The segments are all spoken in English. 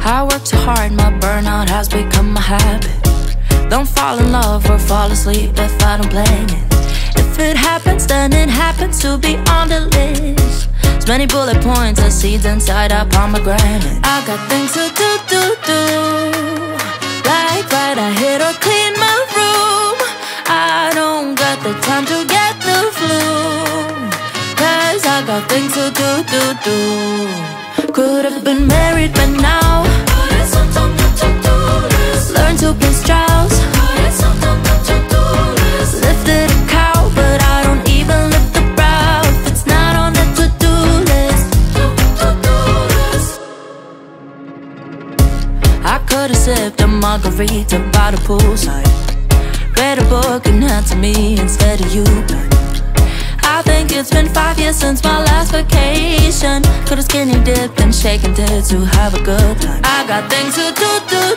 I work too hard, my burnout has become a habit. Don't fall in love or fall asleep if I don't plan it. If it happens, then it happens to be on the list. As many bullet points as seeds inside a pomegranate. I got things to do. Like write a hit or clean my room. I don't got the time to get the flu, 'cause I got things to do. Could have been married by now. Learn to play Strauss. Lifted a cow, but I don't even lift the brow if it's not on the to-do list. I could've sipped a margarita by the poolside, read a book and had to me instead of you. I think it's been 5 years since my last vacation. Could've skinny dipped and shaken it to have a good time. I got things to do.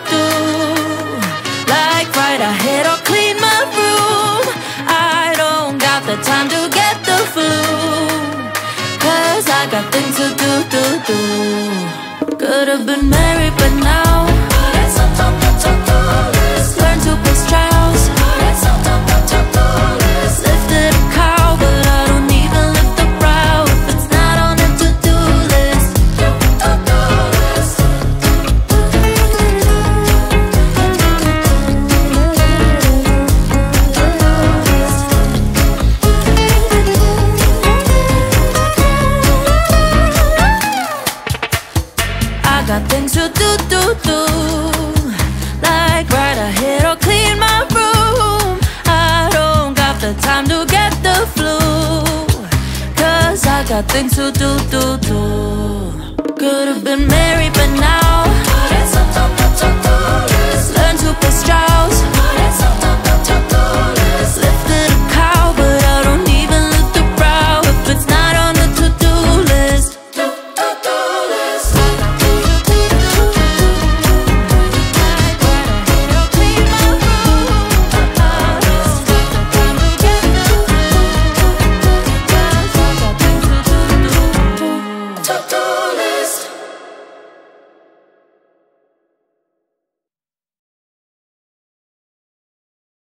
Like write a hit or clean my room. I don't got the time to get the flu, 'cause I got things to do. Could've been married but now. Learn to play Strauss. Lifted a cow, but I don't even lift the brow if it's not on the to-do list. I got things to do. Like write a hit or clean my room. I don't got the time to get the flu, 'cause I got things to do. Could have been married but now.